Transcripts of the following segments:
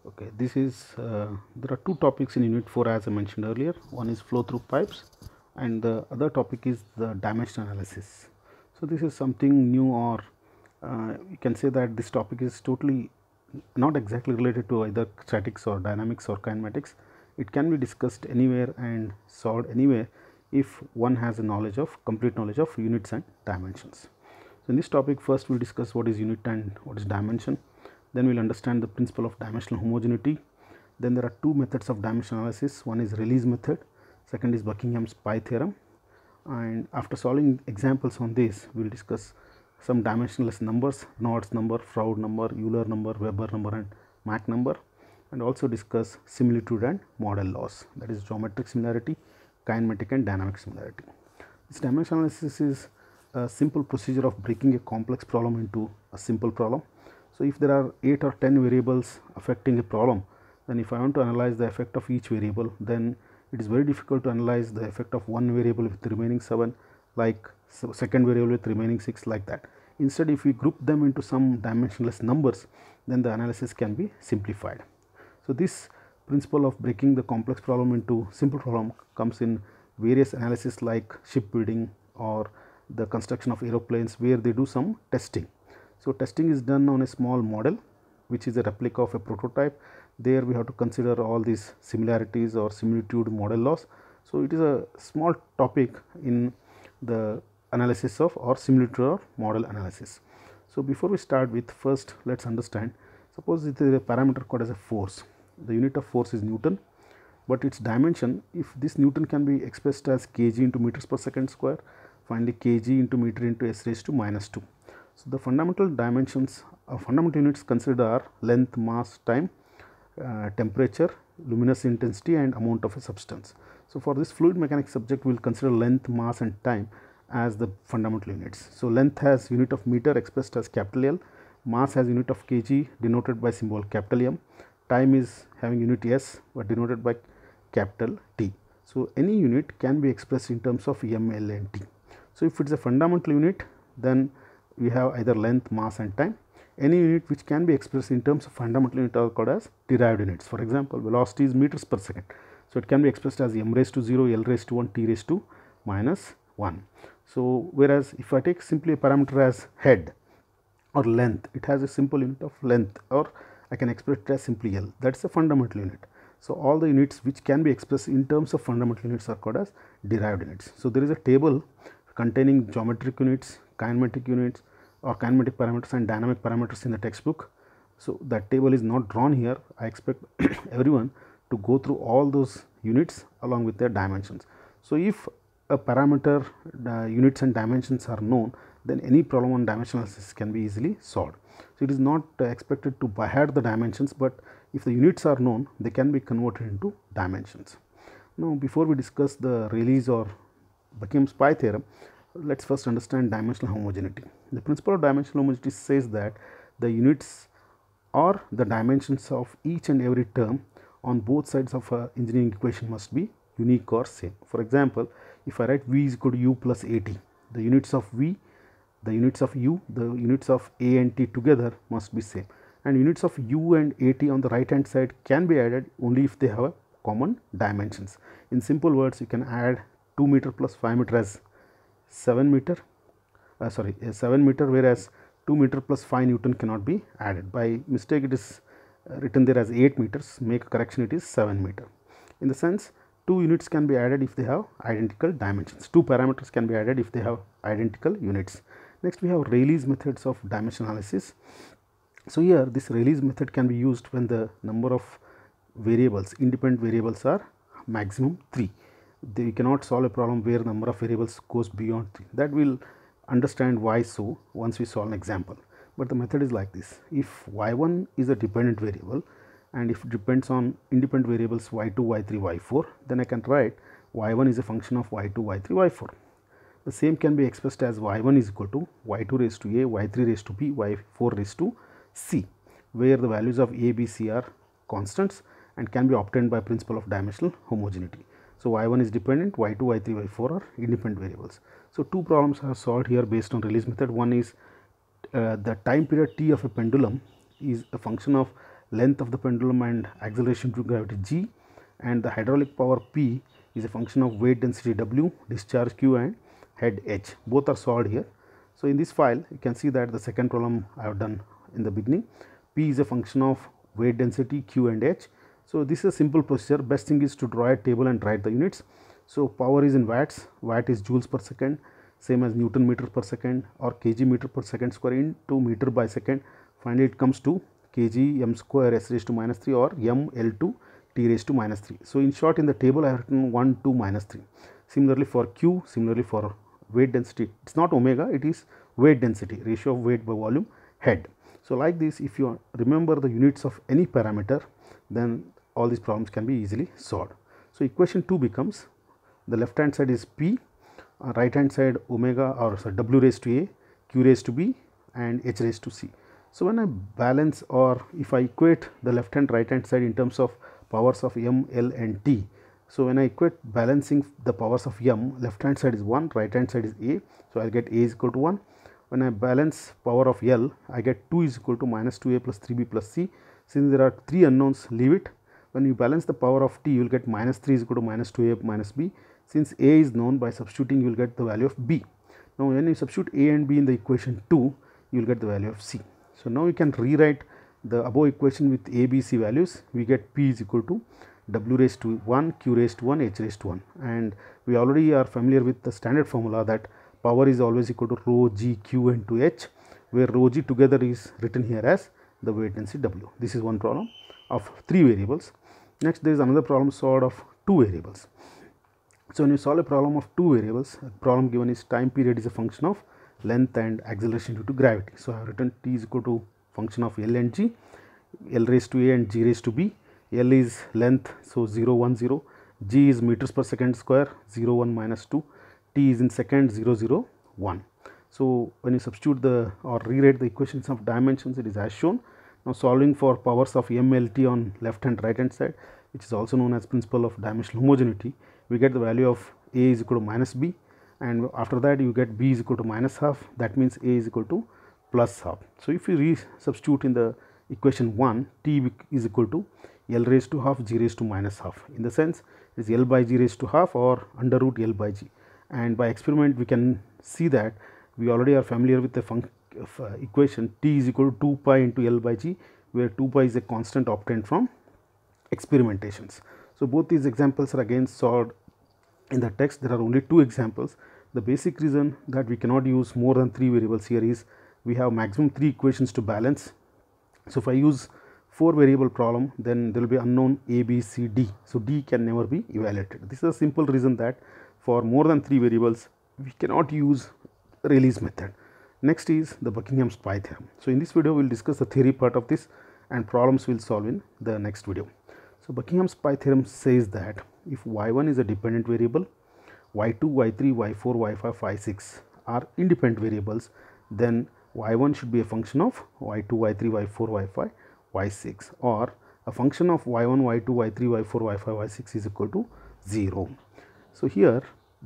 Okay, there are two topics in Unit 4 as I mentioned earlier. One is flow through pipes and the other topic is the dimension analysis. So, this is something new, or you can say that this topic is totally not exactly related to either statics or dynamics or kinematics. It can be discussed anywhere and solved anywhere if one has a complete knowledge of units and dimensions. So, in this topic first we will discuss what is unit and what is dimension. Then we will understand the principle of dimensional homogeneity. Then there are two methods of dimension analysis. One is Rayleigh's method, second is Buckingham's pi theorem. And after solving examples on this, we will discuss some dimensionless numbers, Nod's number, Froude number, Euler number, Weber number and Mach number, and also discuss similitude and model laws, that is geometric similarity, kinematic and dynamic similarity. This dimension analysis is a simple procedure of breaking a complex problem into a simple problem. So, if there are 8 or 10 variables affecting a problem, then if I want to analyze the effect of each variable, then it is very difficult to analyze the effect of one variable with the remaining 7, like second variable with remaining 6, like that. Instead, if we group them into some dimensionless numbers, then the analysis can be simplified. So, this principle of breaking the complex problem into simple problem comes in various analysis like shipbuilding or the construction of aeroplanes, where they do some testing. So, testing is done on a small model which is a replica of a prototype. There we have to consider all these similarities or similitude model laws. So, it is a small topic in the analysis of or similitude or model analysis. So, before we start with, first let us understand, suppose it is a parameter called as a force. The unit of force is Newton, but its dimension, if this Newton can be expressed as kg into meters per second square, finally kg into meter into s raised to minus 2. So, the fundamental dimensions of fundamental units considered are length, mass, time, temperature, luminous intensity and amount of a substance. So, for this fluid mechanics subject, we will consider length, mass and time as the fundamental units. So, length has unit of meter expressed as capital L, mass has unit of kg denoted by symbol capital M, time is having unit S but denoted by capital T. So, any unit can be expressed in terms of M, L and T. So, if it is a fundamental unit, then we have either length, mass and time. Any unit which can be expressed in terms of fundamental unit are called as derived units. For example, velocity is meters per second. So, it can be expressed as m raised to 0, L raised to 1, T raised to minus 1. So, whereas if I take simply a parameter as head or length, it has a simple unit of length, or I can express it as simply L, that is a fundamental unit. So, all the units which can be expressed in terms of fundamental units are called as derived units. So, there is a table containing geometric units, kinematic units or kinematic parameters and dynamic parameters in the textbook. So, that table is not drawn here. I expect everyone to go through all those units along with their dimensions. So, if a parameter units and dimensions are known, then any problem on dimensional analysis can be easily solved. So, it is not expected to by heart the dimensions, but if the units are known, they can be converted into dimensions. Now, before we discuss the Rayleigh's or Buckingham's pi theorem, let us first understand dimensional homogeneity. The principle of dimensional homogeneity says that the units or the dimensions of each and every term on both sides of a engineering equation must be unique or same. For example, if I write V is equal to U plus AT, the units of V, the units of U, the units of A and T together must be same, and units of U and AT on the right hand side can be added only if they have a common dimensions. In simple words, you can add 2 meter plus 5 meter as 7 meter, 7 meter, whereas 2 meter plus 5 Newton cannot be added. By mistake it is written there as 8 meters, make a correction, it is 7 meter. In the sense, 2 units can be added if they have identical dimensions, 2 parameters can be added if they have identical units. Next, we have Rayleigh's methods of dimension analysis. So, here this Rayleigh's method can be used when the number of variables, independent variables are maximum 3. They cannot solve a problem where number of variables goes beyond 3. That we will understand why so once we solve an example. But the method is like this: if y1 is a dependent variable and if it depends on independent variables y2, y3, y4, then I can write y1 is a function of y2, y3, y4. The same can be expressed as y1 is equal to y2 raised to a, y3 raised to b, y4 raised to c, where the values of a, b, c are constants and can be obtained by principle of dimensional homogeneity. So, y1 is dependent, y2, y3, y4 are independent variables. So, two problems are solved here based on Rayleigh's method. One is the time period t of a pendulum is a function of length of the pendulum and acceleration due to gravity g, and the hydraulic power P is a function of weight density W, discharge Q and head H. Both are solved here. So, in this file you can see that the second problem I have done in the beginning. P is a function of weight density Q and H. So, this is a simple procedure. Best thing is to draw a table and write the units. So, power is in watts, watt is joules per second, same as Newton meter per second or kg meter per second square into meter by second. Finally, it comes to kg m square s raised to minus 3 or m L2 t raised to minus 3. So, in short, in the table I have written 1, 2, minus 3. Similarly, for Q, similarly for weight density, it is not omega, it is weight density, ratio of weight by volume head. So, like this, if you remember the units of any parameter, then all these problems can be easily solved. So, equation 2 becomes, the left hand side is P, right hand side omega or sorry, W raised to A, Q raised to B and H raised to C. So, when I balance, or if I equate the left hand right hand side in terms of powers of m, L and T. So, when I equate balancing the powers of m, left hand side is 1, right hand side is A. So, I will get A is equal to 1. When I balance power of L, I get 2 is equal to minus 2A plus 3B plus C. Since there are 3 unknowns, leave it. When you balance the power of T, you will get minus 3 is equal to minus 2A minus B. Since A is known, by substituting you will get the value of B. Now, when you substitute A and B in the equation 2, you will get the value of C. So, now you can rewrite the above equation with A, B, C values. We get P is equal to W raised to 1, Q raised to 1, H raised to 1, and we already are familiar with the standard formula that power is always equal to rho g Q into H, where rho g together is written here as the weight density W. This is one problem of 3 variables. Next, there is another problem solved of 2 variables. So, when you solve a problem of 2 variables, a problem given is time period is a function of length and acceleration due to gravity. So, I have written T is equal to function of L and G, L raised to A and G raised to B. L is length, so 0, 1, 0, G is meters per second square, 0, 1, minus 2, T is in second, 0, 0, 1. So, when you substitute the or rewrite the equations of dimensions, it is as shown. Now, solving for powers of m, L, T on left and right hand side, which is also known as principle of dimensional homogeneity, we get the value of A is equal to minus B, and after that you get B is equal to minus half, that means A is equal to plus half. So, if you substitute in the equation 1, T is equal to L raised to half, G raised to minus half, in the sense it is L by G raised to half or under root L by G, and by experiment we can see that we already are familiar with the equation T is equal to 2 pi into L by G, where 2 pi is a constant obtained from experimentations. So, both these examples are again solved in the text. There are only 2 examples. The basic reason that we cannot use more than 3 variables here is we have maximum 3 equations to balance. So, if I use 4 variable problem, then there will be unknown A, B, C, D. So, D can never be evaluated. This is a simple reason that for more than 3 variables we cannot use Rayleigh's method. Next is the Buckingham's pi theorem. So, in this video we will discuss the theory part of this, and problems we will solve in the next video. So, Buckingham's pi theorem says that if y1 is a dependent variable, y2, y3, y4, y5, y6 are independent variables, then y1 should be a function of y2, y3, y4, y5, y6, or a function of y1, y2, y3, y4, y5, y6 is equal to 0. So, here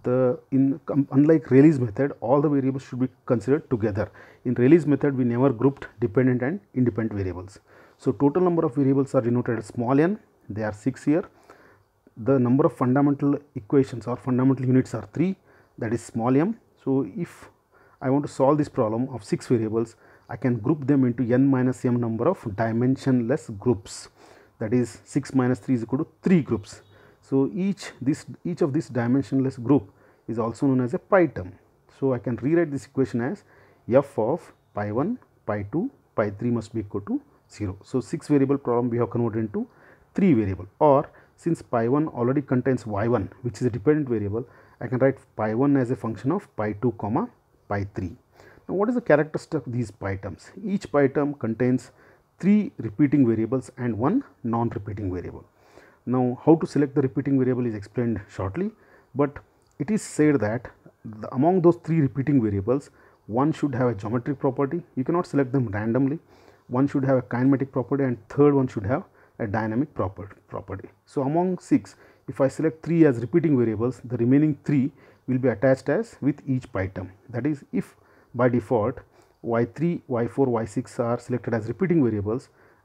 unlike Rayleigh's method, all the variables should be considered together. In Rayleigh's method, we never grouped dependent and independent variables. So, total number of variables are denoted as small n, they are 6 here. The number of fundamental equations or fundamental units are 3, that is small m. So, if I want to solve this problem of 6 variables, I can group them into n minus m number of dimensionless groups, that is 6 minus 3 is equal to 3 groups. So, each of this dimensionless group is also known as a pi term. So, I can rewrite this equation as f of pi 1, pi 2, pi 3 must be equal to 0. So, 6 variable problem we have converted into 3 variable, or since pi 1 already contains y1, which is a dependent variable, I can write pi 1 as a function of pi 2 comma pi 3. Now, what is the characteristic of these pi terms? Each pi term contains 3 repeating variables and 1 non-repeating variable. Now, how to select the repeating variable is explained shortly, but it is said that among those 3 repeating variables, one should have a geometric property, you cannot select them randomly, one should have a kinematic property, and third one should have a dynamic property. So, among 6, if I select 3 as repeating variables, the remaining 3 will be attached as with each pi term. That is, if by default y3, y4, y6 are selected as repeating variables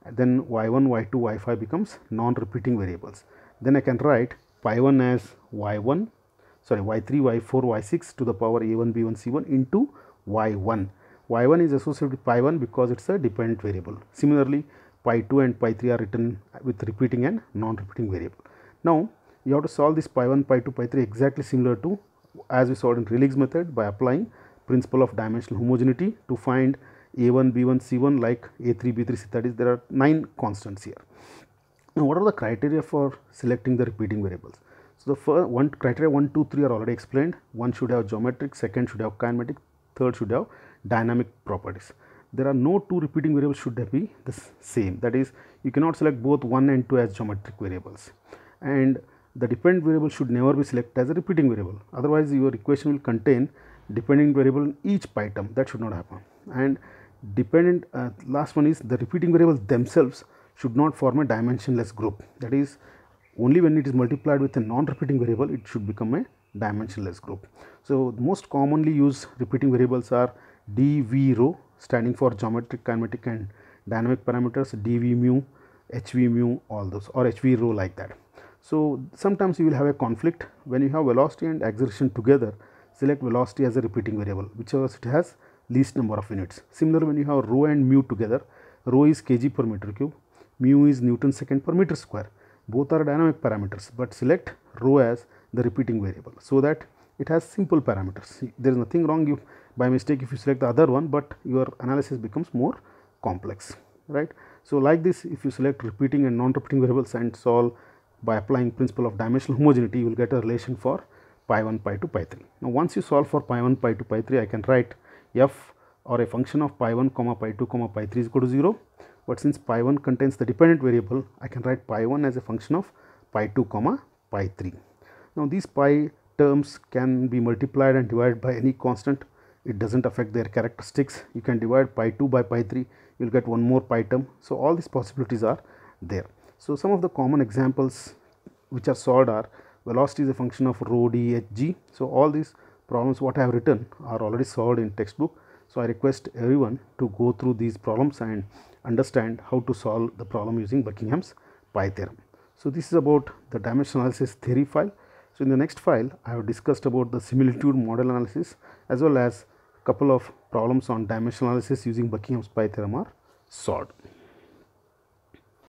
then y1, y2, y5 becomes non-repeating variables. Then I can write pi1 as y1, sorry, y3, y4, y6 to the power a1, b1, c1 into y1. y1 is associated with pi1 because it's a dependent variable. Similarly, pi2 and pi3 are written with repeating and non-repeating variable. Now you have to solve this pi1, pi2, pi3 exactly similar to as we solved in Rayleigh's method by applying principle of dimensional homogeneity to find a1, b1, c1 like a3, b3, c, that is there are 9 constants here. Now what are the criteria for selecting the repeating variables? So the first one criteria 1, 2, 3 are already explained. One should have geometric, second should have kinematic, third should have dynamic properties. There are no two repeating variables should be the same, that is you cannot select both 1 and 2 as geometric variables, and the dependent variable should never be selected as a repeating variable, otherwise your equation will contain dependent variable in each pi term. That should not happen. And dependent last one is the repeating variables themselves should not form a dimensionless group, that is only when it is multiplied with a non-repeating variable it should become a dimensionless group. So the most commonly used repeating variables are dv rho, standing for geometric, kinematic and dynamic parameters, dv mu, hv mu, all those, or hv rho, like that. So sometimes you will have a conflict when you have velocity and acceleration together. Select velocity as a repeating variable whichever it has least number of units. Similarly, when you have rho and mu together, rho is kg per meter cube, mu is Newton second per meter square. Both are dynamic parameters, but select rho as the repeating variable so that it has simple parameters. There is nothing wrong if by mistake if you select the other one, but your analysis becomes more complex, right? So like this, if you select repeating and non-repeating variables and solve by applying principle of dimensional homogeneity, you will get a relation for pi 1, pi 2, pi 3. Now once you solve for pi 1, pi 2, pi 3, I can write f or a function of pi 1, pi 2, pi 3 is equal to 0. But since pi 1 contains the dependent variable, I can write pi 1 as a function of pi 2, pi 3. Now these pi terms can be multiplied and divided by any constant. It does not affect their characteristics. You can divide pi 2 by pi 3, you will get one more pi term. So all these possibilities are there. So some of the common examples which are solved are velocity is a function of rho d h g. So all these problems what I have written are already solved in textbook. So I request everyone to go through these problems and understand how to solve the problem using Buckingham's pi theorem. So this is about the dimensional analysis theory file. So in the next file, I have discussed about the similitude model analysis as well as couple of problems on dimensional analysis using Buckingham's pi theorem are solved.